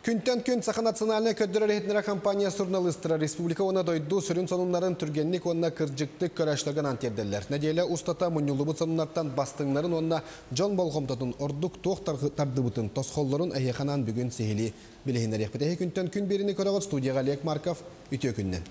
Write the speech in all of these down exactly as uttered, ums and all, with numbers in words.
Күнтен күн Саха национальная көддөрөлетнера компания журналисттары республика она дойду сүрін сонунларын түргенlik онна кыржыктык көрәшлерген антерделер. Неделе устата мунюлубу сонунлардан бастыңларын онна Джон Болгомтатын ордук тоқтар тардыбытын тосқолларын әйеқанан бүгін сейли білігінер екпетеге күнтен күн беріні көріғыт студияға Лек Марков үте күннен.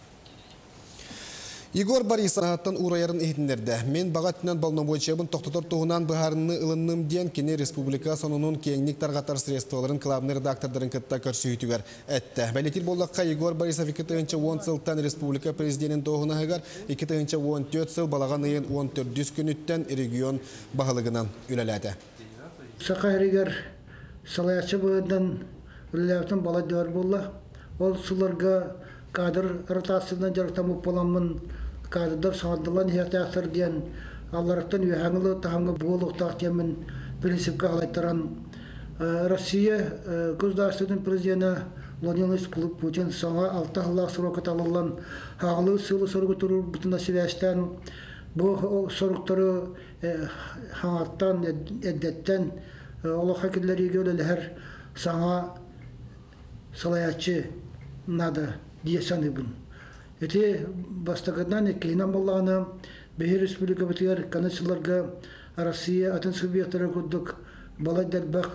Игор Борисов аттан урайарын ehtinlerde. Men бағатынан балнобойчебін тоқтатор туғынан бұхарыны ылынным ден кені республика сонунун кеңник тарғатар средстволарын клабны редактордарын кытта көрсүйітігер әтті. Бәлетір болдаққа Игор Борисов екі мың он сылтан республика президентін тоғына ғығар, екі мың он төрт сыл балаған үйін он төрт күніттен регион бағылығынан үләләді. Сақа әрігер салаячы бұғыдан үләләптің бала дөр болды. Ол сұларға кадр ротациядан жарықтамып боламын. Кадр саңадылан хертақтыр ден аларықтан үйәңілі тағымға болуқтақ демен принципке алайттыран. Россия государственный президенті Владимир Путин саңа алты жылға сұрақы талылан ағылы сылы сұрғы тұрыр бұтына себәштен бұл сұрықтары хаңаттан, әддеттен олыққа кеділерге өлелер саңа салаячы нады десаны бұн. Эти бастагаданы кейнам болланы бехи республика бітер канадшыларға Россия атын субъекттары күдік балай дәрбәк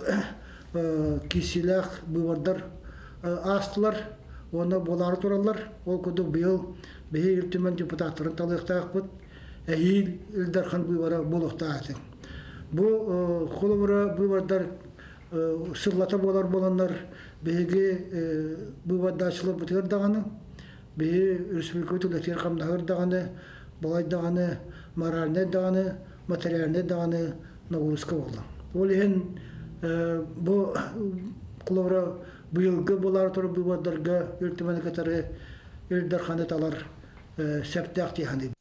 киселях бұвардар астылар, оны болары туралар, ол күдік биыл бехи үлтімен депутаттарын талықтақ бұд, әйіл үлдерхан бұвара болуқтағаты. Бұл қолымыра бұвардар сырлата болар боланlar бехиге бұвардашылы бітер дағаны, бе республика түлектер қамдағыр дағаны, балай дағаны, моральный дағаны, материальный дағаны нағырысқа болды. Ол ең бұл құлавыра бұйылғы болар тұры бұйбадарға үлтімені кәтәрі үлдер қанеталар сәптәқ дейханы.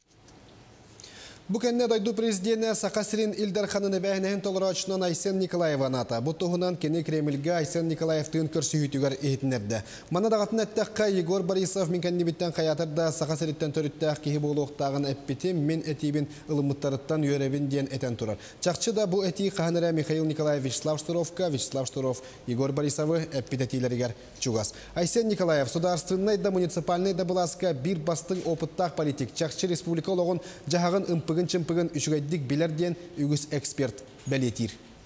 Бу кенне дойду президенті Сақасырин Илдар ханыны бәйінен толырачынан Айсен Николаева ната. Бұ тұғынан кені Кремльге Айсен Николаевтың көрсүйітігер ехтінерді. Мана дағатын әттәққа Егор Борисов мен кәннебіттен қаятырда Сақасыриттен төріттәқ кейі болуқтағын әппетім мен әтейбін ылымыттарыттан үйеребін ден әтен тұрар. Чақчы да бұ әтей қағаныра Михаил Николаев Вячеслав Штуровка, Вячеслав Штуров, Егор Борисовы әппет әтейлерігер чугас. Айсен Николаев сударственный да муниципальный да бұласқа бір бастың опыттақ политик. Чақчы республика олығын жағағын ымпығын чымпығын үшігайдік білерден үгіс эксперт бәлетир.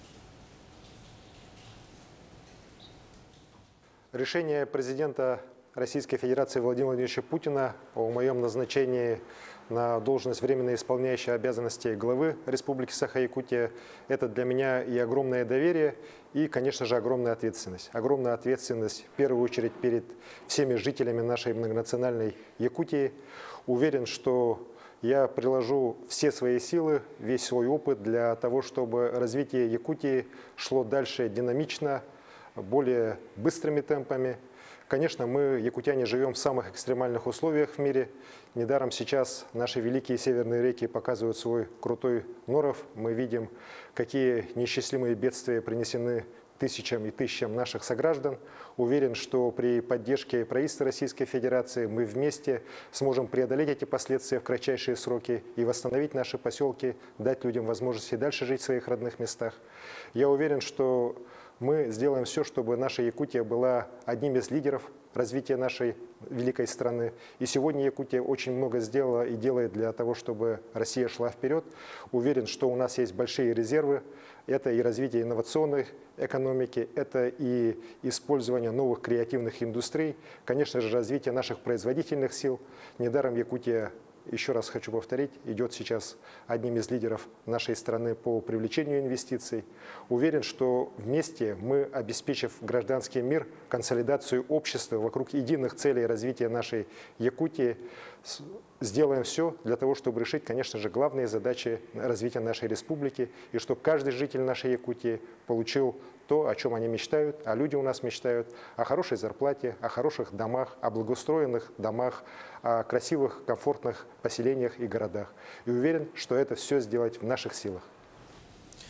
Решение президента Российской Федерации Владимира Владимировича Путина о моем назначении на должность временно исполняющей обязанности главы Республики Саха-Якутия – это для меня и огромное доверие, и, конечно же, огромная ответственность. Огромная ответственность, в первую очередь, перед всеми жителями нашей многонациональной Якутии. Уверен, что я приложу все свои силы, весь свой опыт для того, чтобы развитие Якутии шло дальше динамично, более быстрыми темпами. Конечно, мы, якутяне, живем в самых экстремальных условиях в мире. Недаром сейчас наши великие северные реки показывают свой крутой норов. Мы видим, какие неисчислимые бедствия принесены тысячам и тысячам наших сограждан. Уверен, что при поддержке правительства Российской Федерации мы вместе сможем преодолеть эти последствия в кратчайшие сроки и восстановить наши поселки, дать людям возможности дальше жить в своих родных местах. Я уверен, что мы сделаем все, чтобы наша Якутия была одним из лидеров развития нашей великой страны. И сегодня Якутия очень много сделала и делает для того, чтобы Россия шла вперед. Уверен, что у нас есть большие резервы. Это и развитие инновационной экономики, это и использование новых креативных индустрий, конечно же, развитие наших производительных сил. Недаром Якутия, еще раз хочу повторить, идет сейчас одним из лидеров нашей страны по привлечению инвестиций. Уверен, что вместе мы, обеспечив гражданский мир, консолидацию общества вокруг единых целей развития нашей Якутии, сделаем все для того, чтобы решить, конечно же, главные задачи развития нашей республики, и чтобы каждый житель нашей Якутии получил то, о чем они мечтают, а люди у нас мечтают о хорошей зарплате, о хороших домах, о благоустроенных домах, о красивых, комфортных поселениях и городах. И уверен, что это все сделать в наших силах.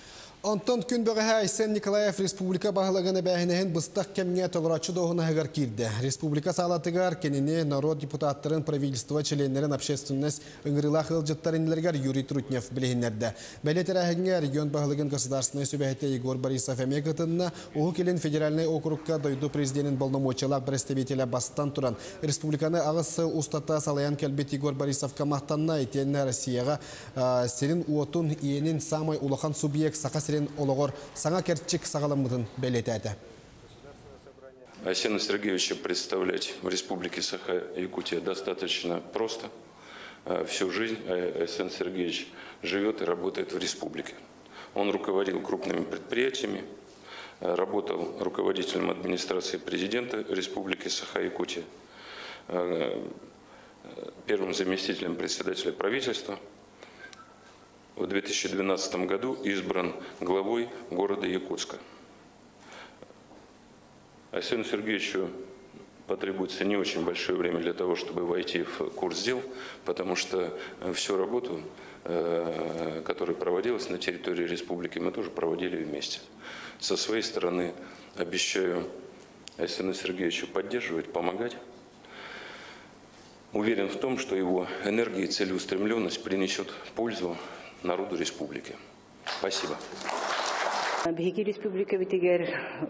Онтон күн бөғі Айсен Николаев Республика бағылығыны бәхінеген бұстақ кәмге толырачы доғына ғығар кирді. Республика салатығар кеніне народ депутаттарын правительство членерін общественность ұңғырыла қылжыттарынлергер Юрий Трутнев білігінерді. Бәлетер әхінге регион бағылығын государственной сөбәхетті Егор Борисов әмекітінна оғы келін федеральный округка дойду президентін болномочылар представителя бастан тұран. Республиканы ағысы ұстата салаян кәлбет Егор Борисов камақтанна етеніне Россияға серін уотун иенін самай улахан субъект сақасыр Ологор саңа керчик сағаламыдың бәлеті. Айсена Сергеевича представлять в Республике Саха-Якутия достаточно просто. Всю жизнь Айсен Сергеевич живет и работает в республике. Он руководил крупными предприятиями, работал руководителем администрации президента Республики Саха-Якутия, первым заместителем председателя правительства. В две тысячи двенадцатом году избран главой города Якутска. Айсену Сергеевичу потребуется не очень большое время для того, чтобы войти в курс дел, потому что всю работу, которая проводилась на территории республики, мы тоже проводили вместе. Со своей стороны обещаю Айсену Сергеевичу поддерживать, помогать. Уверен в том, что его энергия и целеустремленность принесет пользу народу республики. Спасибо. Беги республика битигер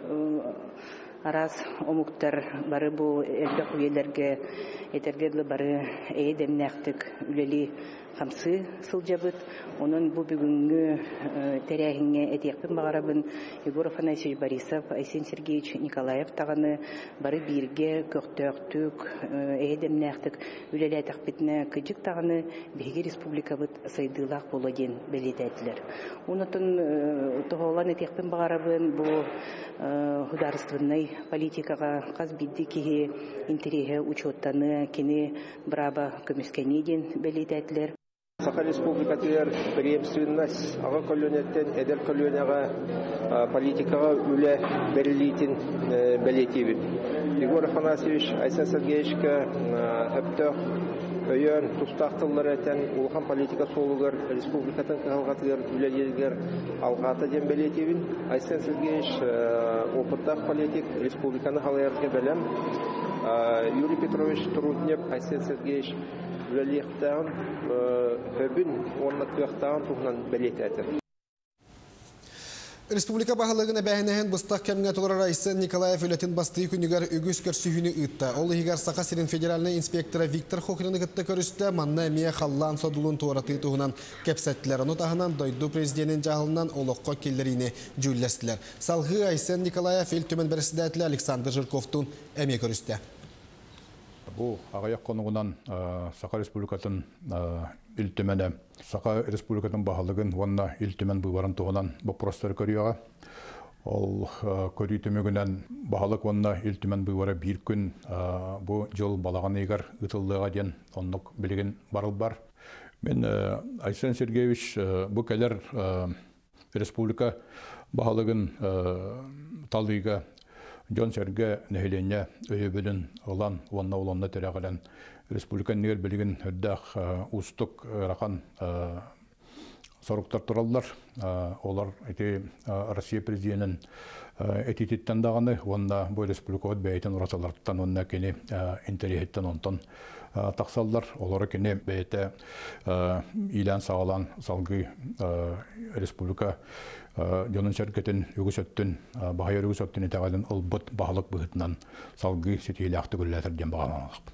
арас омуктар бары бу элбек уелерге этергедле бары эйдемнәктик үлели хамсы сылжабыт. Onun bu бүгүнгү терәһиңе этекпен багарабын Егор Афанасьевич Борисов, Айсен Сергеевич Николаев таганы бары бирге көктөктүк эйдемнәктик үлеле тәкъбитне кыҗык таганы Беги республика бит сайдылак боладен белетәтләр. Унутун тоголан этекпен багарабын бу государственный политикага каз бидди ки интереге учеттаны кини браба көмескенеден белетәтләр. Саха республика тигәр преемственность ага колонияттен эдер колонияга политикага үле берилитин белетибит. Егор Афанасьевич Айсен Сергеевичка әптә өйөн тустактылар этен улхан политика солугар республикатын калгатыгар үлелергер алгата ден белетибин. Айсен Сергеевич опыттак политик республиканы халыярга белем. Юрий Петрович Трутнев Айсен Сергеевич Велихтан хөбүн орнатыктан туган белетәтер. Республика бағалығына бәхінәхін бұстақ кәміңе толар Айсен Николаев өлетін бастығы күнігер үгіз көрсүйіні үтті. Ол егер Сақа-Сирин федеральный инспектора Виктор Хохрины күтті көрісті, манна әмия қаллан содулын туараты тұғынан кәпсәттілер. Оны тағынан дойду президентін жағылынан олыққа келдеріне жүлләстілер. Салғы Айсен Николаев ел төмен бәрісідәтілі Александр Жирковтың әмия көрісті. Бұл ағаяқ қонуғынан Сақа Республикатын үлтімене, Сақа Республикатын бағалығын онына үлтімен бұйварын тұғынан бұпростар көріяға. Ол көрі төмегінен бағалық онына үлтімен бұйвары бір күн бұл жол балаған егер ұтылдыға ден онлық білген барыл бар. Мен Айсен Сергеевич бұл кәлер Республика бағалығын талдыға Жон Серге нәһиленне өйөбүлүн олан уанна уланна терәгәлән республикан нигер билген хөддәх устук рахан соруктар тураллар. Олар эти Россия президентын этитеттен даганы уанна бу республикат бәйтен урасалардан онна кени интернеттен онтон таксаллар. Олар кени бәйте илан сагалан салгы республика Жонын шәркетін үгіс өттін, бағайыр үгіс өттін етағалын ол бұт бағылық бұғытынан салғы сетейлі ақты күлләтірден бағамалық.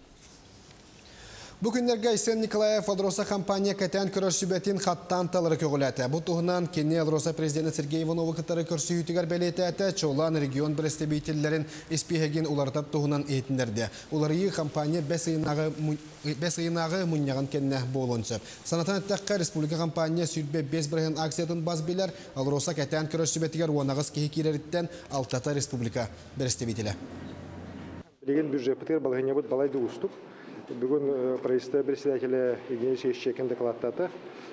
Бүгінлерге Айсен Николаев Алроса компания кәтән көрір сүбәтін қаттан талыры көгіләті. Бұл тұғынан кені Алроса президенті Сергей Ивановы қытары көрсі үйтігер бәлеті әті чолан регион бірістебейтелерін еспейген олардап тұғынан етіндерді. Оларығы компания бәс айынағы мұнияған кәнне болынсы. Санатан әттәққа республика компания сүрбе бес бірген акциятын баз білер, Алроса кәтән көрір сүбәтігер онағыз кейі кереріттен алтата республика бірістебейтелі. Билеген бюджет балғыне бұд балайды ұстық. Бүгін правительство председателя Евгений Шещекин докладтаты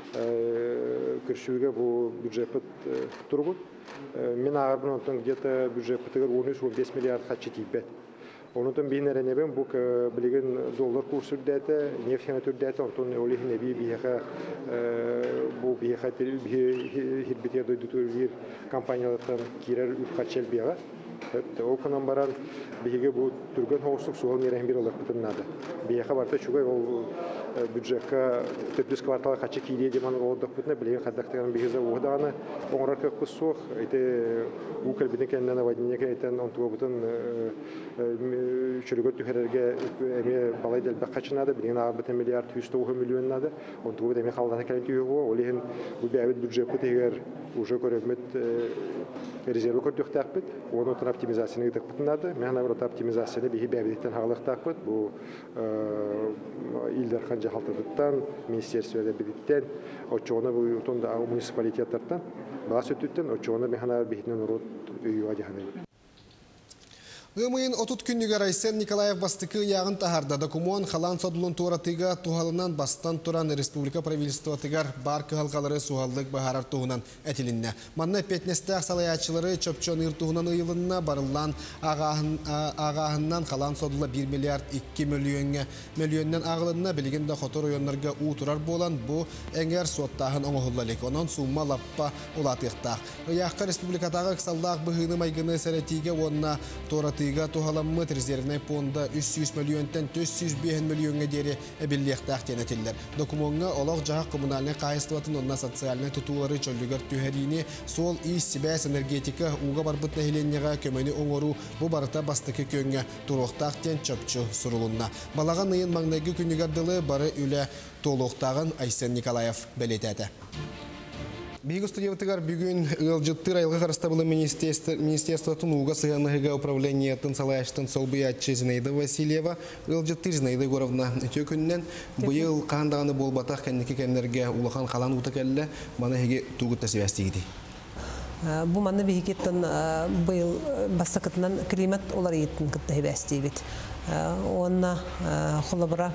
көршуге бұл бюджет тұрғын. Мен ағырбын онтан где-то бюджет он үч он беш миллиард қатшы тейпет. Онутон бинеренебен бу билген доллар курсы дәте, нефть түрдәте, онтон олихне би биха бу биха хирбитер дойдутур компаниялардан кирер үпкачел бига. Ол канан баран биге бу түргөн хоостук суал мерен бир олар битнады. Биха барта чугай ол бюджетка төрт квартал качы кире деман олдок битне билген хаддактан биге угданы оңрар кып кусук эте бу калбине кеннен авадине кетен онтуга бутун чөргөт түһәргә эме балай дел бакачнады билген абыт миллиард жүз тоғыз миллион нады онтуга деме калган кален түйөгө олен бу бәбит бюджет бутегер уже көрөмөт резервы көрдүк таппыт оны оптимизацияны гыдык бутнады мен аврот оптимизацияны биһи бәбиттен халык таппыт бу илдер ханжа халтыдыттан министерствода биттен очоны бу тонда муниципалитеттардан басы түттен очоны механар биһинен урут үйгө жаханы. Гымыйын отут күннігер Айсен Николаев бастықы яғын тахарда документ халан содулун туратыга тухалынан бастан туран республика правительствотыгар бар кыхалқалары суғалдық бағарар туғынан әтілінне. Манна петнестәқ салаячылары чөпчон ыртуғынан ыйылынна барылан ағағыннан халан содула бір миллиард екі миллионнан ағылынна білігінде хотор ойонларға у турар болан бұ әңер суаттағын оңығылалек. Онан сумма лаппа улатықтақ. Яққа республикатағы қысалдақ бұғыны майгыны сәретиге онна туратыга тухаламмыт резервный фонда үч жүз миллионтен төрт жүз беш миллионга дери эбиллиектақ тенетиллер. Документга олог жақ коммунальный кайыстыватын онна социальный тутулары чөллүгер түһәрини сол ис сибәс энергетика уга барбыт нәһиленнега көмөни оңору бу барыта бастыкы көнгө туруктак тен чөпчү сурулунна. Балаган ыйын маңнайгы күнүгардылы бары үле толуктагын Айсен Николаев белетети. Биги студиятыгар бүгүн ылжыттыр айылга карастабылы министерство тунуга сыгыныгыга управление тынсалаштын солбуячы Зинаида Васильева ылжыттыр Зинаида Егоровна төкүннен быйыл кандаганы болбатак кенники кемнерге улахан калан утакелле мана хеге тугут тасыбастыгыди. Бу маны бигиттен быйыл басакытынан климат олар еттин кыттыбастыгыт. Онна холобра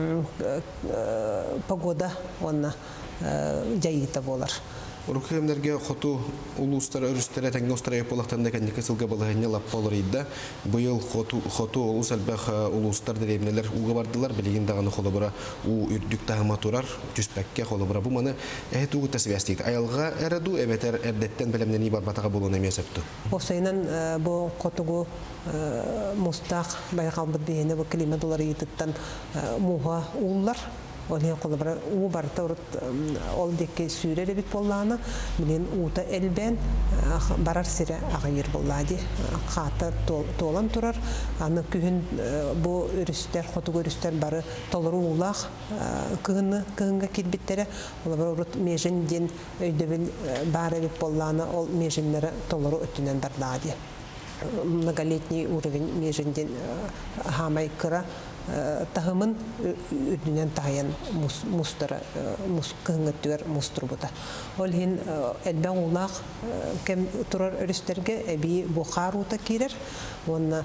погода онна жайыта болар. Урукемнерге хоту улустар өрүстөрө теңге устарай полактанда кенники сылга балыгыны лаппа олар идде. Быйыл хоту хоту улус албах улустар деревнелер уга бардылар билигин даганы холобра у үрдүк тагыма турар жүспекке холобра бу маны эт угу тасыбастык. Аялга эреду эбетер эрдеттен белемнени барбатага болуна эмесепту. Осайнан бу хотугу мустак байкалбыт бейне бу климат олар итеттен муга уллар Олия колобра у барта урут ол деке сүреле бит болланы менен ута элбен барар сире агайыр боллади ката толан турар аны күн бу үрүстер хоту көрүстер бары толору улак кыны кынга килбиттере олар урут межен ден өйдөбүн бары бит болланы ол меженлери толору өтүнөн барлади многолетний уровень меженден хамай кыра тахымын үрдүнен таян мустара мускыңгыттыр муструбута. Ол хин элбен улак кем турар өрүстерге эби бухарута кирер. Онна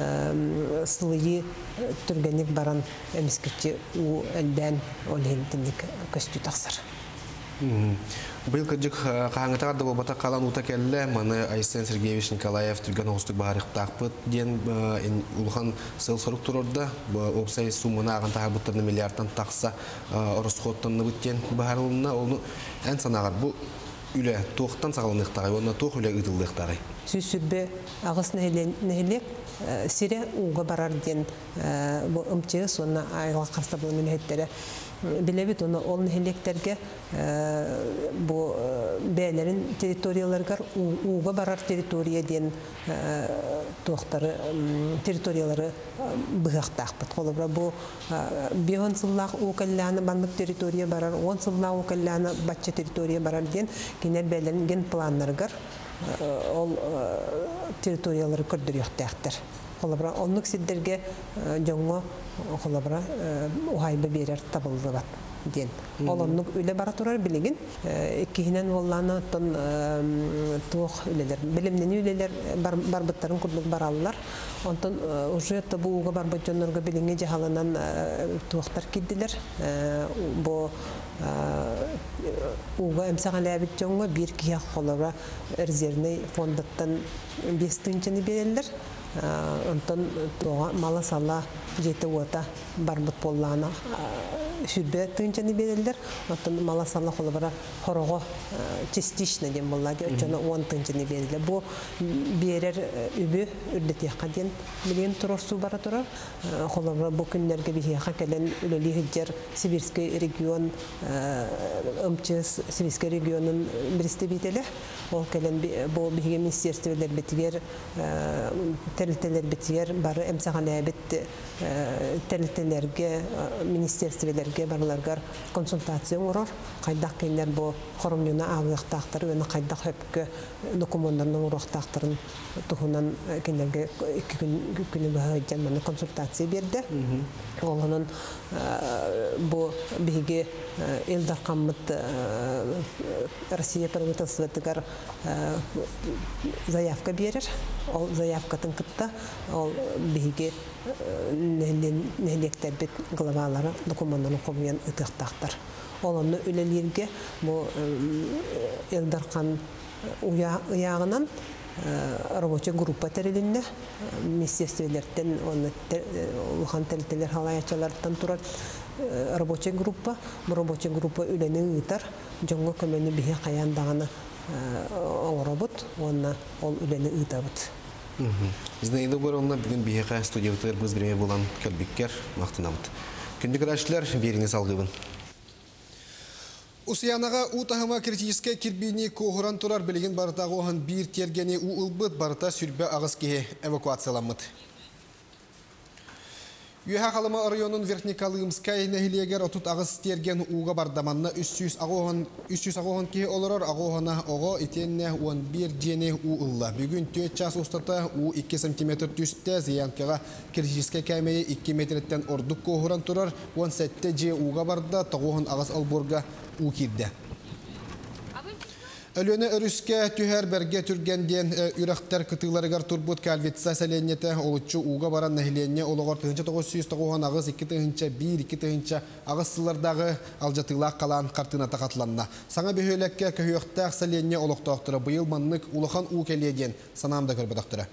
сылыйы түргенек баран эмискетчи у элбен ол хин тинник көстү таксыр. Быйыл кырдык каңытар да болбата калан ута келле маны Айсен Сергеевич Николаев түрген оңстук баарык такпыт ден улхан сыл сорук турорда опсай сумманы аган тагыбыттарны миллиардтан такса оросходтан бүттен баарылына оны эн санагар бу үле токтан сагалыныктагы онна тох үле ыдылдыктагы сүсүббе агыс нехелек сире уга барар ден бу ымчы сонна айга карста бу милеттере билебит оны ол нехелектерге бу бээлерин территорияларга уга барар территория ден токтары территориялары быгактакпыт холобра бу бион сыллак укалланы бандык территория барар он сыллак укалланы бачча территория барар ден кинер бээлерин ген планнарга ол территориялары көрдүрүктактыр. Холобра оннук сиддерге жоңго холобра ухайбы берер табылды бат ден. Ол оннук үле бара турар билигин. Иккинен волланы тон туох үлелер. Билимнен үлелер барбыттарын курдук бараллар. Онтон уже табууга барбыт жоннорго билинге жахаланан туохтар киддилер. Бу уга эмсагалабит жоңго бир кия холобра резервный фондаттан бес тынчыны берелер. Онтон тоға мала сала жеті ота барбыт болланы сүрбе тынчаны берелдер. Онтон мала сала қолы бара хорого частично дем боллади. Очаны он тынчаны берелдер. Бу берер үбі үрдетеққа ден миллион тұрор су бара тұрар. Қолы бара бұл күнлерге бейеқа кәлен үлелі хүджер Сибирский регион, ымчыз Сибирский регионын бірісті бейтелі. Ол кәлен бұл бейге министерствелер бетігер, тәрілтелер бетігер, бары әмсаған әбет тәрілтелерге, министерствелерге барыларғар консультация ұрыр. Қайдақ кейлер бұл қорымнена ағылықтақтары, өні қайдақ өпкі документарының ұрықтақтарын тұхынан кейлерге күні бұғайдан мәні консультация берді. Олының бұл бейге елдар қамыт Россия правительствотығар заявка берер. Ол заявкатын кытта, ол бейге нәлекттер бет главалары документаны қомиян ұтықтақтар. Оланы үлелерге бұл елдарқан ұяғынан рабочий группа тәрелінне министерствелерден ұлған тәрелтелер халаячалардан тұрар рабочий группа. Бұл рабочий группа үлені ұйтар, жоңғы көмені бейе қаяндағаны оңырабыт, оны ол үлені ұйтабыт. Знайды бұр онына бүгін бейеқа студиятығыр бұз бірме болан көлбеккер мақтынамыд. Күндік рашлар беріңіз алғыбын. Усиянаға ұтағыма критическе кирбейіне коғыран тұрар білеген барытағы оған бір тергені ұлбыт барыта сүрбе ағыз кеге эвакуацияламыд. Үйәға қалыма районын Верхникалымскай нәхилегер отут ағыз терген уға бардаманна үс жүз ағоған кеге олырар ағоғана оға итенне он бір жене ұлла. Бүгін төрт час ұстата у екі сантиметр түсті зиянкаға критическе кәмейі екі метреттен ордық коғыран тұрар он сәтті же уға барда тағоған ағыз алборға у кирді. Өлөне өріске түхер бәрге түргенден үріқтер күтілерігер турбут кәлветса сәленеті олытчы уға баран нәхиленне олығыр тұхынча тоғыз жүз тоғуған ағыз екі тұхынча бір екі тұхынча ағыз сылардағы алжатылақ қалан қартына тақатланна. Саңа бөхөлекке көхіқтақ сәленне олықтақтыры бұйыл маннық улыған у кәледен санамда көрбедақтыры.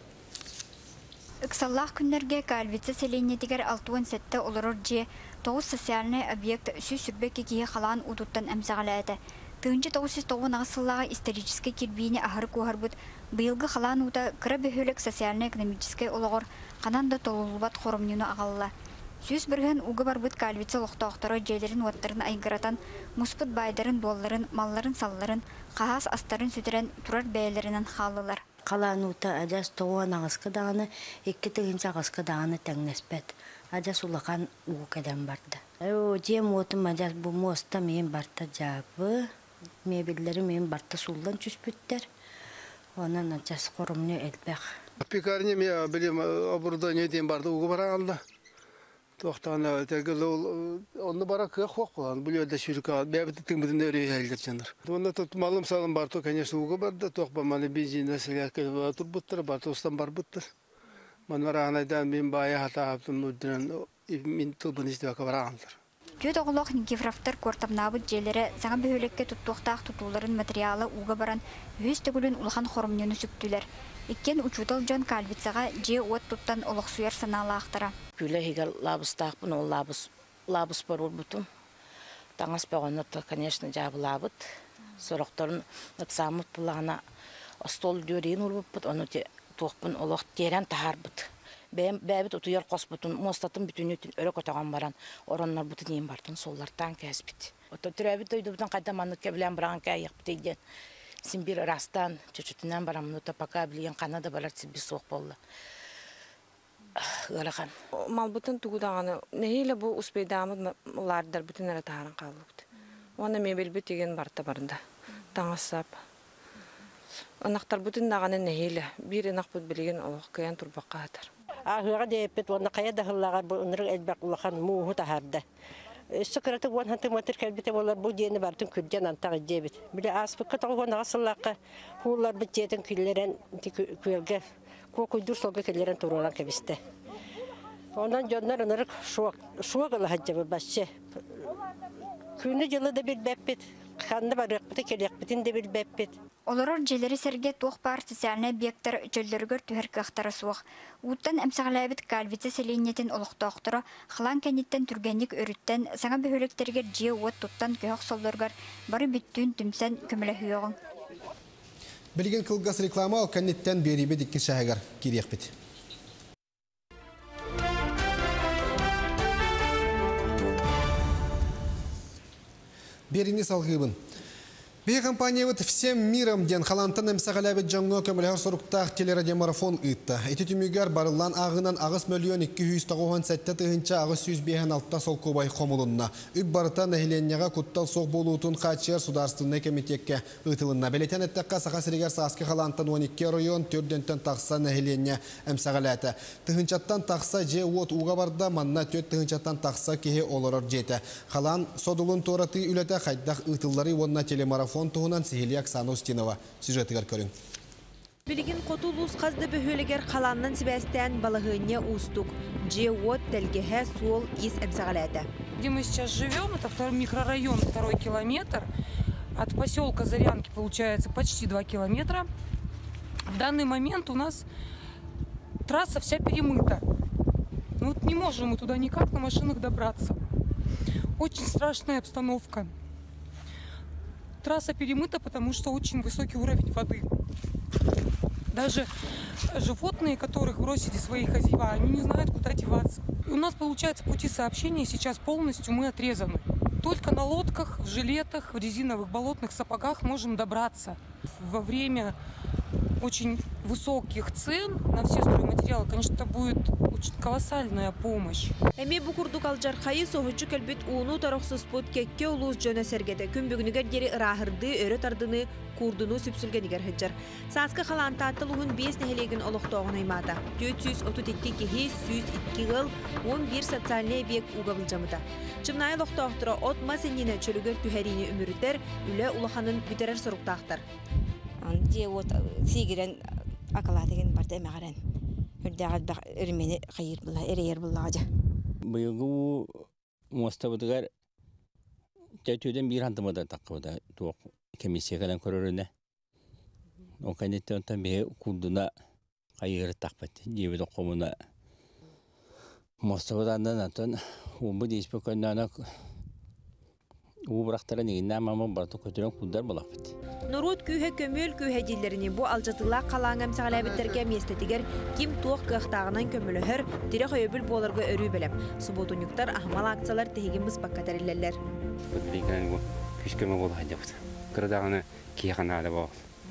Иксаллах күннерге кәлветса сәленетігер алтуын сәтті олырыр же тоғыз социальный объект сүз сүрбекі кейі қалан удуттан әмсағалы әді. Тыынчы тоғыз жүз тоғуын ағысыллаға исторический кирбейіне ахыр кухарбыт, быйылғы халан ута кыра бөхөлік социально-экономический олығыр қананда толулубат қорымнюны ағалла. Сүз бірген уғы барбыт кәлвитсе лоқтауқтары жейлерін уаттарын айгырatan, мұспыт байдарын, долларын, малларын, салларын, қағас астарын сүтірен тұрар бәйлерінен қалылар. Қалан ута әдәс тоғуын ағысқы дағаны, екі тігінші ағысқы дағаны тәңнеспәт. Әдәс улақан уғы кәден барды. Дем отым әдәс бұл моста мен барта жабы. Мебеллери мен барта сулдан чүспүттер. Онан ачас корумну элбек. Пекарня мен билем оборудование ден барды угу бара алды. Тоқтаны тегел онны бара кы хок булан. Бул жерде шүрка бебит тимдин өрөй элдер жандар. Онда тут малым салым барды, конечно, угу барды. Токпа маны бензин сыга турбуттар, барды устан барбыттыр. Манваранайдан мен бая хата аптын үдден мен тулбын издебек бара алдыр. Көт оғылық Никифоровтар кортамнабыт желері заңа бөхөлекке туттуқтақ тұтуларын материалы уға баран өз түгілін ұлған қорымнені сүптілер. Еккен учутал жон кальвицаға же от туттан олық сүйер саналы ақтара. Күлі хигер лабыстақ бұн, ол лабыс бар ұлбұтым. Таңас бәғанырды, конечно, жабы лабыт. Сұрақтарын ұтсамыт бұлағына стол дөрейін ұлбұт, оны тоқпын олық терен тағар бұт. Бәбіт ұтыяр қоспытын, мостатын бүтінетін өрі көтіған баран, оранлар бұтын ең бартын соллартан кәз біт. Түрәбіт өйді бұтын қайда маңнық кәбілен біраған кәйек бітейден. Сен бір растан, чөчетінен барамын, ұта пақа білген қанада барар сізбі соқ болды. Ғалақан. Мал бұтын тұғыдағаны, нәхейлі бұл ұспейдамыз лардар бұтын әрі тағарын қалуыды. Оны мебел бүтеген барта барында. Таңасап. Анақтар бұтын дағаны нәхейлі. Bir анақ бұт білген олық кәйін тұрбаққа атар. Ахыга депет вона кая дахыллага бунрыг элбек улахан мууху тахарда. Сукраты вон хантын мотор келбите болар бу дени бартын күдден антагы дебит. Биле аспыкка тогон асыллакка хуулар битетен күллерен күлге кокуйдур солга келлерен туруран кебисте. Ondan jönler onları şuak şuak ala hacca başçı. Күні жылы да билбеппит, ханды барықпыты келекпітін де билбеппит. Олорор желері серге туық бар социальный объекттар жөлдергөр түхергі ақтары суық. Уттан әмсағылайбіт кальвице селенетін олықты оқтыры, қылан кәнеттен түргенік өріттен, саңа бөхөліктергер жие уат туттан көхіқ солдыргар, бары бүттін түмсен көмілі хүйоғын. Білген кылгас реклама ал кәнеттен беребе декке шағығар керек бет. Беріне салғыбын. Бей компания вот всем миром ден халантан эмсагалабет жаңго көмөлөр соруктак телерадиомарафон ыйтты. Эти түмүгөр барылан агынан агыс миллион эки жүз тогуз сәтте тыгынча агыс жүз бейхан алтта солкубай комулунна. Үп барыта нахиленняга куттал сок болуутун качер сударственный комитетке ытылынна. Белетен эттекка сахасыригер саски халантан он эки район төрдөнтөн такса нахилення эмсагалата. Тыгынчаттан такса же вот уга барда манна төт тыгынчаттан такса кеhe олорор жете. Халан содулун тораты үлөтө кайдак ытыллары вонна телемарафон фон туһунан Сихилия Оксана Устинова сюжетигер көрүн. Билигин котулус казды бөхөлегер қаланнан сибәстән балыгыне устук. Же вот тәлгеһә сол ис әмсәгаләтә. Где мы сейчас живем, это второй микрорайон, второй километр. От поселка Зарянки получается почти два километра. В данный момент у нас трасса вся перемыта. Ну, вот не можем мы туда никак на машинах добраться. Очень страшная обстановка. Трасса перемыта, потому что очень высокий уровень воды. Даже животные, которых бросили свои хозяева, они не знают, куда деваться. И у нас, получается, пути сообщения сейчас полностью мы отрезаны. Только на лодках, в жилетах, в резиновых болотных сапогах можем добраться. Во время очень высоких цен на все стройматериалы, конечно, это будет очень колоссальная помощь. Эми бу курдук алжархайы соһучу келбит ууну тарохсус пут кекке улус жона сергете күнбүгүнүгөр жери ырахырды өрө тардыны курдуну сүпсүлгенигер хыджар. Саска халантаттылыгын бес нехелеген олохтоогун аймата. төрт жүз отуз эки кихи жүз эки гыл он бир социальный объект угабылжамыта. Чымнай олохтоохтура от масеннине чөлүгөр түһәрини өмүрүтер үле улаханын бүтерер соруктаактар. Анде вот сигирен акала деген барда эмегарен. Үрдәгәт бак ирмени кайыр була, эрер була жа. Быйгы мостабыдыгар тәтүдән бир антымада таккыда тук комиссияган көрөрүнә. О кандидаттан бе курдуна кайыр такпат. Дебе комуна мостабыдан натан у бу диспеканна у брахтара нигинна мама барту көтөрөн кулдар булапты. Нурут күйе көмөл күйе диллерини бу алжатыла калаңам сагалабеттерге местетигер ким туох кыктагынан көмөлөһөр тире хөйбүл болорго өрүү белем. Субботунюктар ахмал акциялар тегин быз баккатариллерлер. Биген бу күчкеме болду хадеп. Кырдаганы кийханада бол.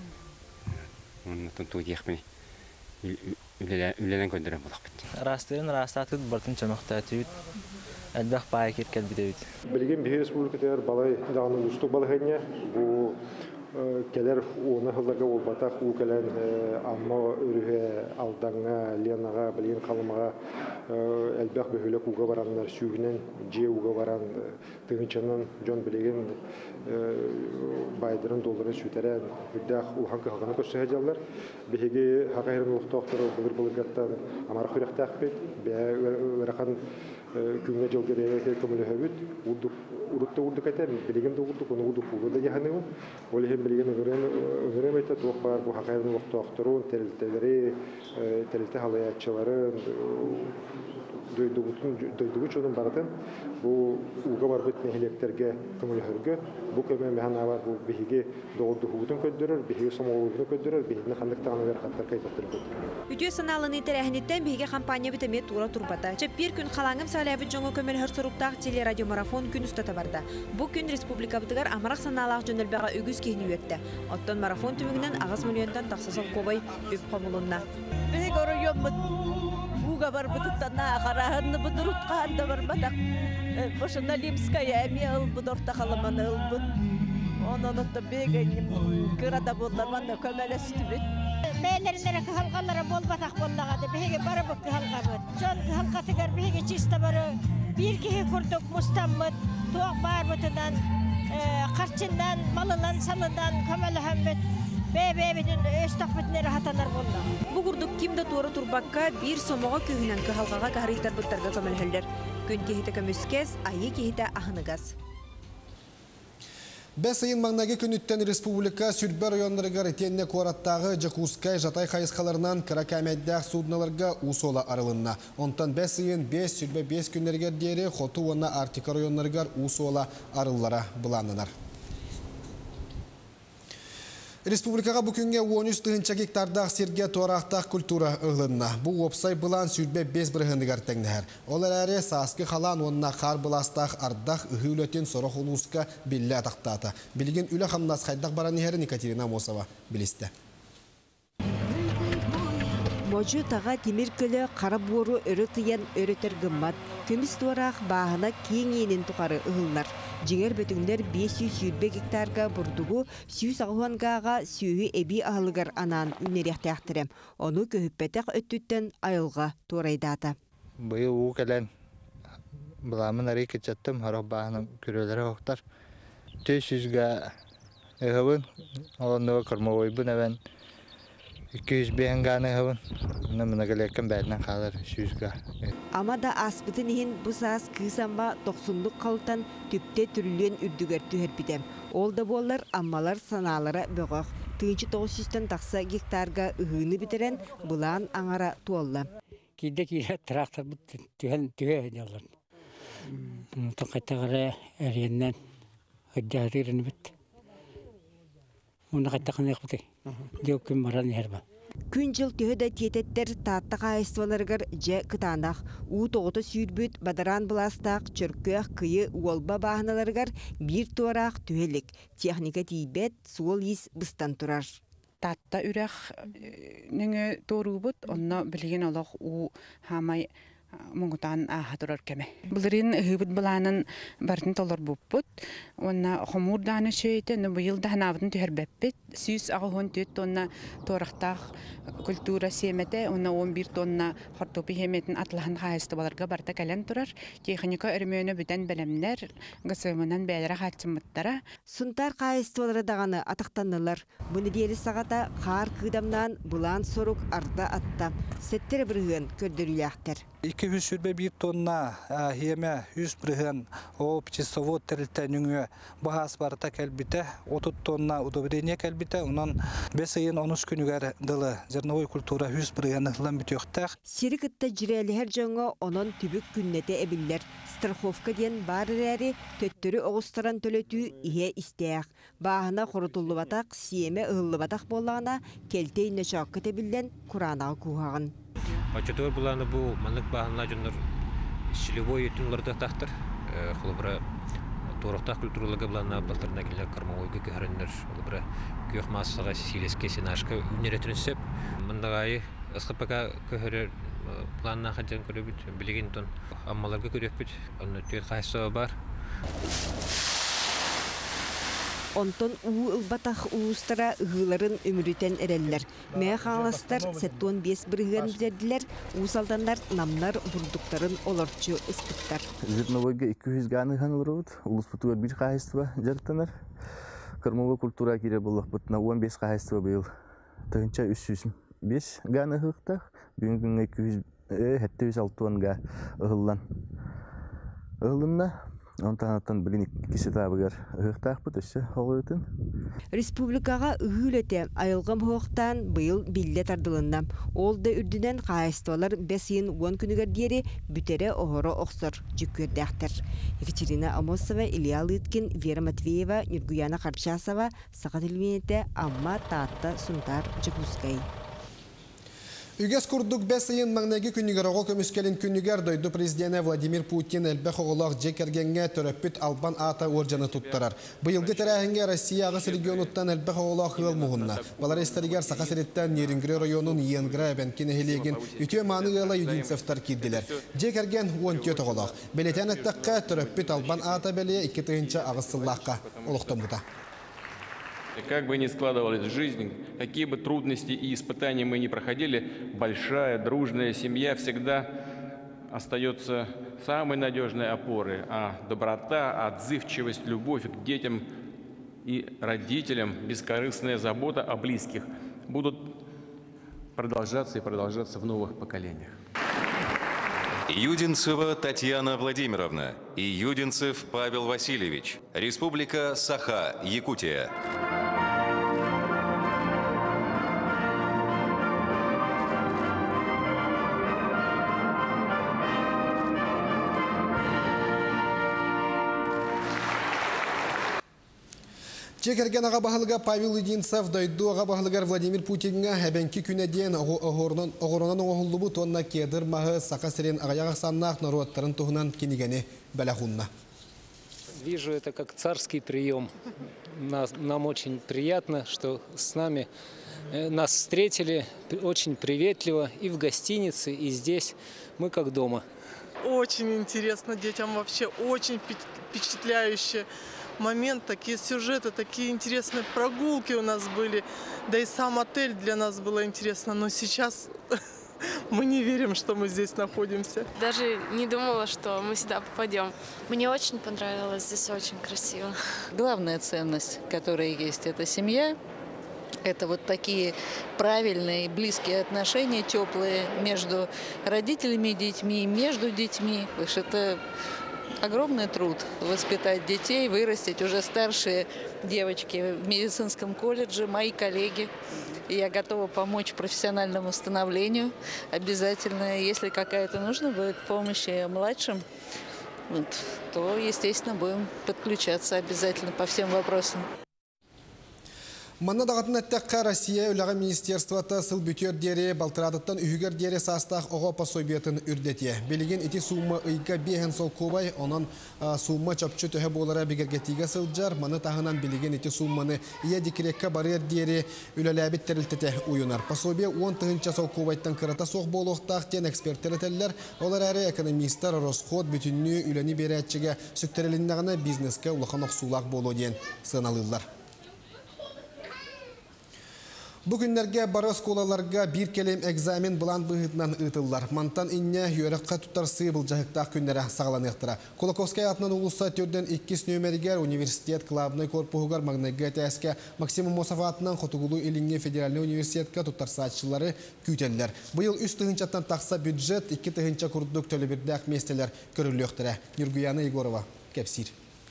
Оннан туу кийхме. Үлелен үлелен көндөрө болот. Растын растатыт бартын чамактатыт. Әлбәх байкер кәлбидәвит. Билген бир республикалар балай даганы устук балыгыня бу келер оны хылларга ул батак у келен амма өрүгө алдаңга ленага билген калымага әлбәх бөхөлөк уга бараннар сүйгүнен же уга баран тыгынчанан жон билеген байдырын долларын сүтәрән бидах улханка хагана көрсәҗәләр беге хагайрын уктоктор булыр булгаттан амара хөрәктәк бит бә варахан күнгә җылгырыя көмөлөһөбүт удук урутта урдук әтәм билеген урдук уну урдук угда яһану олеһем билеген гөрем әйтә тук бар бу хакайрын уктоктор телтелери телте халаячылары дойдугутун дойдугучунун баратын бу уга бар бит нехлектерге көмөлөһөргө бу көмө механа бар бу биһиге догдугутун көддөрөр биһиге сомогутун көддөрөр биһине хандыктагына бер хаттар кайтаттыр. Үтө саналыны терәһниттен биһиге компания битеме тура турбата. Чеп бир күн халаңым салабы жоңго көмөлөһөр соруктак телерадиомарафон күн устата барды. Бу күн республикабытыгар амарак саналак жөнөлбәгә үгүз кийни үтте. Оттон марафон түмүгүнөн агыс миллиондан таксасыл кобай үп комулунна. Биһиге оройоммут буга бар бутуттана караһынны будурутка да бар батак. Бошына Лимская эмел будорта халаманы ылбыт. Онон отто бегеним кырада болларман көмөлөстүбүт. Бәлернәре халгалары болбатак боллагады. Биһиге барыбык халгабыт. Жон халкатыгар биһиге чиста бары бир кихи курдук мустаммыт. Туак бар бутынан карчындан, малынан, салынан көмөлөһөмбүт. Бе-бе-беден өстақ бітінер хатанар болла. Бу курдук кимда туары турбакка бир сомого көһүнөн кыһалгага гарыйтар буттарга көмөлһөллөр. Күн кехите көмүскес, айы кехите ахыныгас. Бәс айын маңнаги күніттен республика сүрбе районларыгар етенне қораттағы Жакускай жатай қайысқаларынан кіракәмәддәқ судналарға усола арылынна. Онтан бәс айын бес сүрбе бес күнлергер дері қоту онна Артика районларыгар усола арыллара бұланынар. Республикаға бүкінге он үч тыгынча гектардақ серге торақтақ культура ұғылынна. Бұл опсай бұлан сүрбе бес бірғындығар тәңнәр. Олар әрі сасқы қалан онына қар бұластақ ардақ үхілөтен сорық ұлысқа білі атақтаты. Білген үлі қамнас қайдақ баран ехерін Екатерина Мосова білісті. Можу таға темір көлі қара бору өрі тыян өрітер гыммат. Көміс туарақ бағына кейін енін тұқары ұғылнар. Жеңер бөтіңдер бес жүз сүрбе гектарға бұрдығы сүйіз ағуанғаға сүйі әбі ағылығар анан үнеректі ақтырым. Оны көхіппетек өттіттен айылға турайдаты. Бұйы ұғы кәлін бұламын әрі кетчеттім, харақ бағының көрелері оқтар. Төс жүзге ұғывын, оланығы қырма ойбын әвен. iki yüz beğen gane havun. Namına gelirken benden kalır yüzge. Ama da aspıtın ihin bu saas kısamba doksunluk kalıtan tüpte türlüyen ürdüger tüher bidem. Ol da bollar ammalar sanalara böğük. Tığınçı dokuz yüzden taksa gektarga ıhını bitiren bulan anara tuolla. Kide kide traktör bu tühen tühe ediyorlar. Tıkıtağıra eriyenden hıcahırını bit. Onu kattağını yaptı. Diyokum maran herba. Күн жыл түйеді тететтер татты қайыстываларғыр жә кытанақ. У тоғыты сүйірбіт бадаран бұластақ чөркөк күйі уолба бағыналарғыр бір туарақ түйелік. Техника тейбет суол ес бұстан тұрар. Татта үрәқ нөңі тору бұд, онна білген олық у хамай мұңғытан аға тұрар кәме. Бұлырын ғыбыт бұланын бартын толар бұппыт. Онна қомур даны шөйті, бұйыл дағынавытын түйір бәппет. Сүйіс ағығын төт, онна торақтақ культура семеті, онна он бір тонна қортопы хеметін атлағын қайысты баларға барта кәлен тұрар. Техника үрмені бүтән бәлемнер, ғысымынан бәлері қатшымыттара. Сұнтар қайысты балары дағаны атақтанылар. Бұны дейлі сағата қар күйдамнан бұлан сорук арда атта. Сеттері бірген көрдірілі ақтар. iki yüz bir tonna heme yüz birhen o çisovot teritenüngü bahas barta kelbite otuz tonna udobideniye kelbite onun beş ayın on üç günüger dılı zernovoy kultura yüz birhen hılan bitiyoqtaq. Sirikıtta jireli her jonga onun tübük günnete ebiller. Strahofka diyen barıreri töttürü oğustaran tölötü ihe isteyaq. Bağına korutullu batak, siyeme ığıllı batak bollağına kelteyine şakkı tebillen Kur'an'a kuhağın. Açıtır bulanı bu manlık bağınla cünür şilivoy yötünlerde tahtır. Xılыбıra toraqtaq külturalıga bulanı baltırına gele karmaoyga köhrenler. Xılыбыra köyük massaga sileske sinaşka üneretininsep. Mındagayı ısqıpaka köhrer bulanına xajan körübüt bilgin ton ammalarga körübüt. Onu tüyet qaysa var. Onton uğu ılbataq uğustara ığıların ömürüten ereller. Мәе қаңластар сәттуан бес бірген бідерділер, уысалдандар намнар бұрдықтарын оларчу іспіттар. Зерновойга iki yüz ганы ғанылыр бұд, ұлыс бұтуар бір қайыстыва жартанар. Кырмова культура кере болық бұтына он бес қайыстыва бұйыл. Тұғынша үш жүз бес ганы ғықтақ, бүгінгі iki yüz жүз алты ға ұғылан. Ұғылынна Онтанаттан білін кіші табығар ұғықтақ бұд үші оғылытын. Республикаға үгілеті айылғым хоқтан бұйыл білі тардылында. Ол да үрдінен қайыстуалар бәсейін он күнігер дері бүтері оғыры оқсыр жүккерді ақтыр. Екатерина Амосова, Илья Лыткин, Вера Матвеева, Нюргуяна Қарчасова, Сақат Ильменеті, Амма Татта Сунтар Жакускай. Үгес күрдік бәс айын маңнәгі күнігер оғы көміскелін күнігер дойды президенті Владимир Путин әлбәқ оғылақ жекергенге төрөппіт албан ата оржаны тұттырар. Бұйылғы тәрәхінге Россия ағыс регионуттан әлбәқ оғылақ ғыл мұғынна. Балар естерігер Сақасыреттен Нерингре районын Иенгра әбәнкені хелеген үтіе маны ғыла юдинцевтар кидділер. Жекерген он тет оғылақ. Белетен әттіққа төрөппіт албан ата бәле екі тыгынча ағысыллаққа олықтан бұта. Как бы ни складывалась жизнь, какие бы трудности и испытания мы ни проходили, большая, дружная семья всегда остается самой надежной опорой. А доброта, отзывчивость, любовь к детям и родителям бескорыстная забота о близких будут продолжаться и продолжаться в новых поколениях. Юдинцева Татьяна Владимировна и Юдинцев Павел Васильевич. Республика Саха, Якутия. Чекерген аға бағылыға Павел Юдинцев дойду аға бағылығар Владимир Путинға әбәнкі күні дейін оғырынан оғылы бұт онына кедір мағы сақа сірен ағаяға саннақ наруаттарын тұғынан кенігені бәләхунна. Вижу это как царский прием. Нас, нам очень приятно, что с нами нас встретили очень приветливо и в гостинице, и здесь. Мы как дома. Очень интересно детям, вообще очень впечатляющий момент, такие сюжеты, такие интересные прогулки у нас были, да и сам отель для нас было интересно, но сейчас мы не верим, что мы здесь находимся. Даже не думала, что мы сюда попадем. Мне очень понравилось, здесь очень красиво. Главная ценность, которая есть, это семья. Это вот такие правильные, близкие отношения, теплые между родителями и детьми, между детьми. Потому что это огромный труд воспитать детей, вырастить уже старшие девочки в медицинском колледже, мои коллеги. И я готова помочь профессиональному становлению. Обязательно, если какая-то нужна будет помощь младшим, вот, то, естественно, будем подключаться обязательно по всем вопросам. Манна дағатын әттәққа Россия үліға министерствата сыл бүтер дере балтырадыттан үйгер дере састақ оға пособиятын үрдетие. Белеген еті суымы ұйға бейхен сол көбай, онан суымы чапчы төһе болара бігергетіге сылджар, маны тағынан белеген еті суыманы ия декірекке барер дере үліләбет тәрілтете уйынар. Пособия он тығынча сол көбайттан кырата соқ болуқтақ тен эксперттер әтелілер, олар әрі экономистар Росход бүтінні үләні берәтчіге сүктереліндағына бизнеске ұлыған оқсулақ болу ден сыналылар. Бүгінлерге бары сколаларға бір келем экзамен бұлан бұғытынан ұтылар. Мантан инне үйеріққа тұттарсы бұл жағықтақ күндері сағаланықтыра. Кулаковскай атынан ұлыса түрден иккис нөмерігер университет клабной корпуғығар магнайға тәске Максимум Мосов атынан Хотугулу иліңе федеральный университетке тұттарсатшылары күйтелілер. Бұйыл үс тығынчаттан тақса бюджет, екі тығынча күрдік төлі бірдәк местелер көріліқтірі. Нюргуяна Егорова, Кепсир.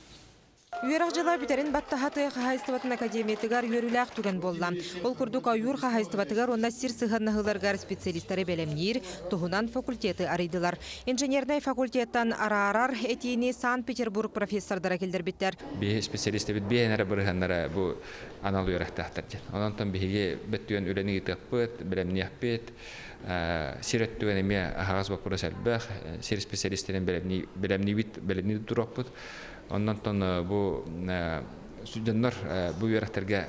Үйерақ жыла бітерін баттахаты қағайыстыватын академиятығар үйеріләқ түген болла. Ол күрдік ауыр қағайыстыватығар онна сир сығырнығыларғар специалистары бәлемнер, тұғынан факультеті арайдылар. Инженерный факультеттан ара-арар әтейіне Санкт-Петербург профессордара келдер біттер. Бе специалисты біт бейінәрі бұрғанлары бұл анал үйерақтақтар. Онан тон бейге біттуен үләні етіқпіт, бәлемне әппет, сиреттуен еме ағаз бақпыры сәлбәқ, сир специалистерін бәлемне бит, бәлемне тұрақпыт. Ondan sonra bu sütyenler bu yörelerge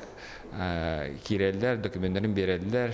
kireliler, dokümanların bereliler.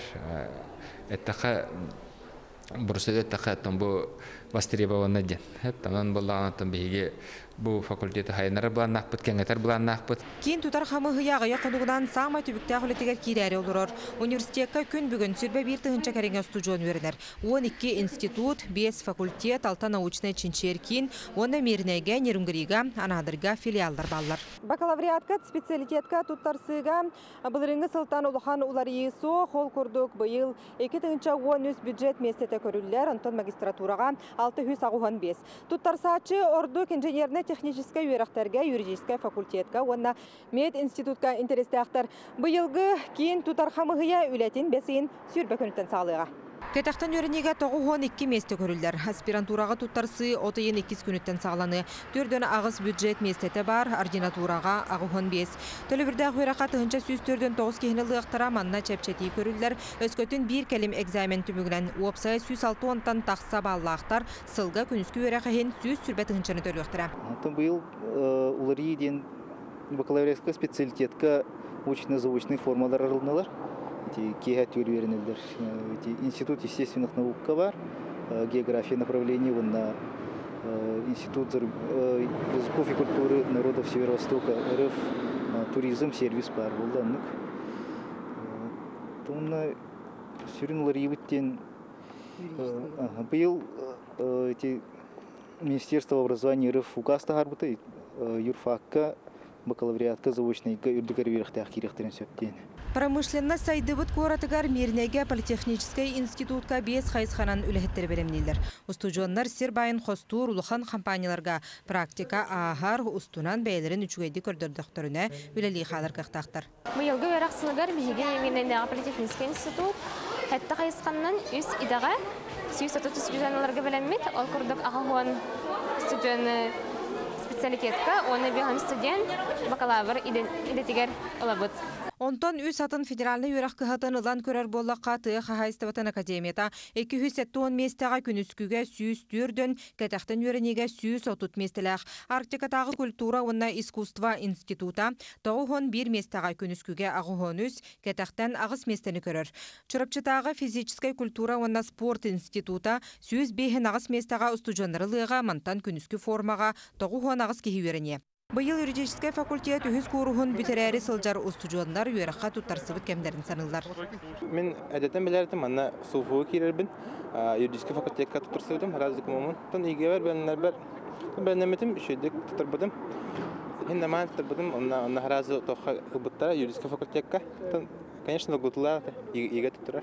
Ettaka burası ettaka tam bu востребованный ден. Таман болланы там беге bu fakültete hayınlara bulan nakpıt, kengeter bulan nakpıt. Кейін тұтар қамы ғияғыя қонуғынан саңмай түбікті ағылетігер кейдәрі олырыр. Университетке күн бүгін сүрбе бір тұғынша кәріңе студион өрінер. он екі институт, бес факультет, алта научный чинчер кейін, оны мерінеге, нерінгіриға, анадырға филиалдар баллар. Бакалавриатқа, специалитетқа тұттарсыға бұлырыңы сылтан ұлыған улар ейсо, қол күрдік бұйыл екі тұғынша он үз бюджет местете көрілілер, антон магистратураға алты жүз ағуған бес. Тұттарсачы ордық инженеріне техническая юрахтарга, юридическая факультетка, онна мед институтка интерестақтар. Бұйылғы кейін тутархамығыя үләтін бәсейін сүрбе күніттен сағылыға. Кетақтан өрінеге тоғуған екі месті көрілдер. Аспирантураға туттарсы отыйын екіз күніттен сағланы. Төрден ағыз бюджет местеті бар, ординатураға ағуған бес. Төлі бірді ағуырақа тұғынша сүз төрден тоғыз кейінілі ұқтара манна чәпчәті көрілдер. Өскөтін бір кәлім экзамен түмігінен уапсай сүз алты онтан тақса баллақтар сылға күніскі өрәқайын сүз сүрбе тұғыншаны төлі ұқтара. Бұл улары еден бакалавриатқа специалитетқа очно-заочных формалар арылыналар. Кейхат веренелдер. Институт естественных наук бар, география направления, на Институт языков и культуры народов Северо-Востока, РФ, туризм, сервис бар. Тонна сюринлар евиттен был Министерство образования РФ указ тахарбыты юрфакка бакалавриатка заочныйга үрдігер үйріқтақ керектерін сөптен. Промышленно сайдыбыт коратыгар Мирнеге политехнический институтка бес хайсханан үлэхеттер беремнейлер. Устужоннар сир байын хостур улухан компанияларга практика ахар устунан бәйлерин үчүгейди көрдөрдөхтөрүнө үлели халар кактактар. Быйылгы яраксылыгар биһиге Мирнеге политехнический институт хәтта хайсханнан үс идага сүйс отутус студентларга белеммит, ол курдук ахахон студент специалитетка, оны бихан студент бакалавр идетигер олабыт. Онтон үс атын федеральный юрах кыхатын ылан көрөр боллаққа тыы хахайстыбатын академията эки жүз сеттон местаға күнүскүгө сүүс түрдөн кэтахтын юренеге сүүс отут местелях. Арктикатағы культура онна искусства института тоғухон бир местаға күнүскүгө агухон үс кэтахтын агыс местени көрөр. Чурапчытағы физической культура онна спорт института сүүс бейхен агыс местаға устужанырылыға мантан күнүскү формаға тоғухон агыс кихи юрене. Быйыл юридический факультет үхіз курухун бүтерәри сылжар устужуаннар юраққа туттарсыбыт кемдерін санылар. Мен әдеттен білердім, анна суфуы керербін, юридический факультетка туттарсыбытым, разы кумамын. Тон иге бар, бәлінлер бар. Бәлінеметім, үшедік туттарбыдым. Хен наман туттарбыдым, онна разы тоққа ұлбыттара юридический факультетка. Тон, конечно, лгутылар, иге туттарар.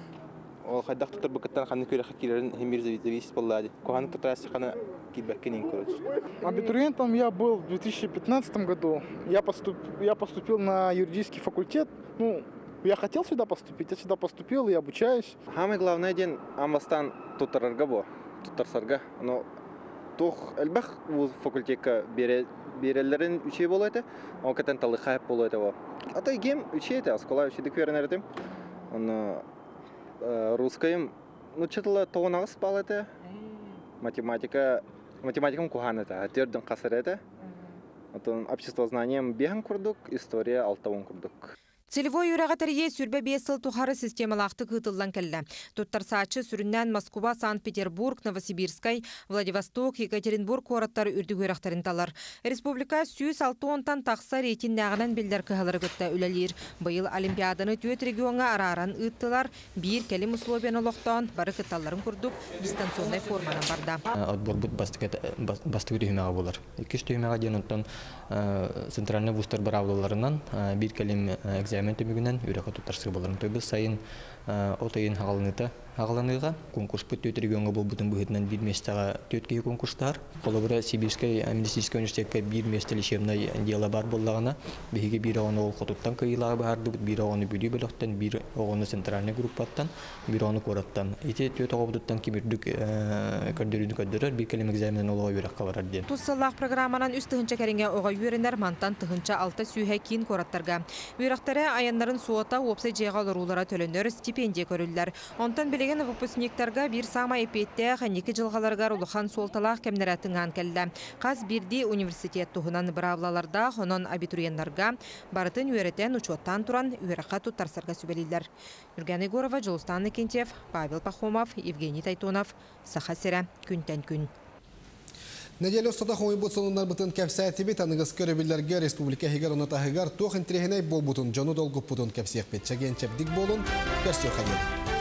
Ол хайдақ тұтыр бұқыттан қаны көріқі келерін хемир зависит болады. Куханы тұтырасы қаны кибәккенен көріш. Абитуриентом я был в две тысячи пятнадцатом году. Я, поступ, я поступил на юридический факультет. Ну, я хотел сюда поступить, я сюда поступил и обучаюсь. Самый главный день амбастан тұтырарға бо, тұтырсарға. Но тоқ әлбәқ бұл факультетка берелерін үшей болады, ол кәтен талы қайып болады бо. Ата егем үшейді, аскола үшейді көрінердім. Оны русским, ну, читала тоғынағыз бал это, математика, математикам кухан это, терден қасыр это, общество знанием бехан курдук, история алтауын курдук. Целевой юрагатарие сүрбе бесыл тухары системалақты кытылдан келді. Туттарсачы сүріннен Москва, Санкт-Петербург, Новосибирскай, Владивосток, Екатеринбург кораттары үрдігі өрақтарын талар. Республика сүйіс алты онтан тақса рейтин нағынан белдер кығалары күтті үлелер. Бұйыл Олимпиаданы төт регионға араран ұттылар, бір келім условиян олықтан бары кыталарын күрдік дистанционный форманан барда. Отбор бұд басты күрігімеға болар. Екіш түйімеға ден ұттан центральный вустар бар авлаларынан бір келім экзамен төмігінен үйрақы тұттарсы боларын төбі сайын отайын хағалыныта хағаланыға конкурс бұт төт регионға бұл бұтын бұғытынан бір местаға төткей конкурстар. Қолыбыра Сибирскай медицинский университетке бір месте лечебной дела бар болағына бігеге бір оғаны ол қотуттан кайылағы барды, бір оғаны бүлі бөліқтен, бір оғаны центральный группаттан, бір оғаны кораттан. Ете төт оғы бұтыттан кемірдік көрдерін көддірір, бір келем экзаменен олға үйраққа барар ден. Туссаллах программанан үс тығынча кәрінге оға үйренер мантан тығынча алты сүйе кейін кораттарға. Үйрақтары аянларын суота опсай жеға оларулара төлөнер стипендия көрілдер. Онтан білеген выпускниктарға бір сама епетте қанекі жылғаларғар ұлыған солталақ кәмнәрәтіңған кәлді. Қаз бірді университет тұғынан бравлаларда онын абитуриенларға барытын үйретен учуаттан тұран үйраққа тұттарсарға сөбелейлер. Юрген Егорова, Жылыстан Кентев, Павел Пахомов, Евгений Тайтонов, Сахасера, күнтен күн. Неделю стата хомой бутсонундар бутын кәпсәтебе таныгыз көрөбүлләргә республика хигар оны тахыгар тох интерехеней бол бутын жону долгу бутын кәпсәк петчәген чәпдик болун көрсө хәйер.